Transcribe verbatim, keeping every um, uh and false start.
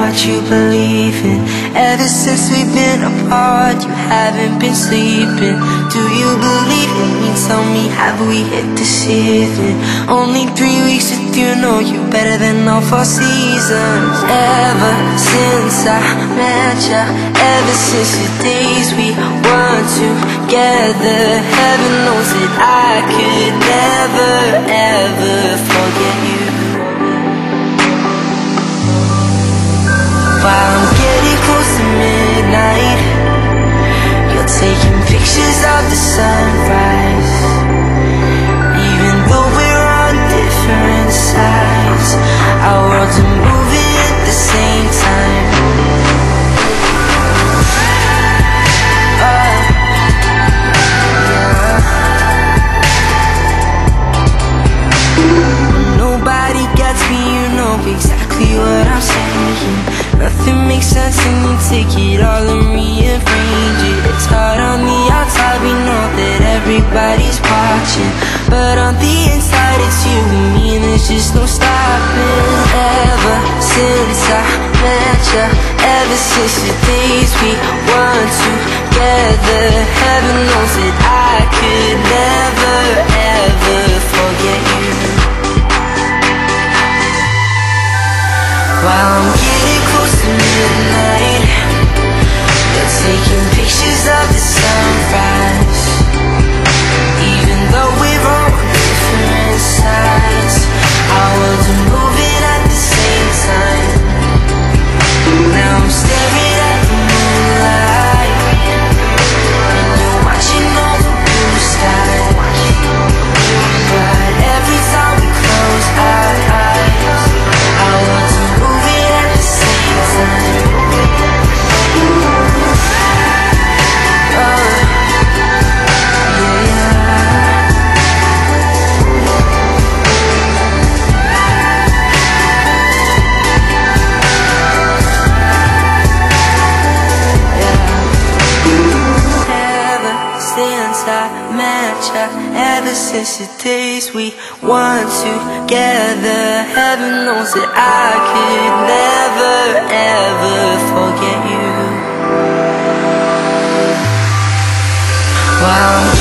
what you believe in. Ever since we've been apart, you haven't been sleeping. Do you believe in me? Tell me, have we hit the ceiling? Only three weeks with you, know you better than all four seasons. Ever since I met ya, ever since the days we were together, heaven knows that I could never, ever forget you. While I'm getting close to midnight, you're taking pictures of the sunrise. Even though we're on different sides, our worlds are moving at the same time. uh, yeah. Nobody gets me, you know exactly what I'm saying. Nothing makes sense and you take it all and rearrange it. It's hard on the outside, we know that everybody's watching, but on the inside it's you and me and there's just no stopping. Ever since I met ya, ever since the days we were together, heaven knows that I could never, ever forget you. While I'm getting close to midnight, you're taking pictures of the sunrise. Even though we're on different sides, our worlds are moving at the same time. Now I'm staring at the moonlight, and you're watching all the blue sky. But every time we close our eyes, our worlds are moving at the same time. Oh, yeah. Ever since I met ya, ever since the days we were together, heaven knows that I could never, ever forget you. While I'm